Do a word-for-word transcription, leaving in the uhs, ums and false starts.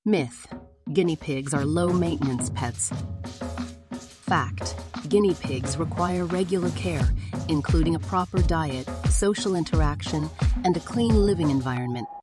Myth: guinea pigs are low-maintenance pets. Fact: guinea pigs require regular care, including a proper diet, social interaction, and a clean living environment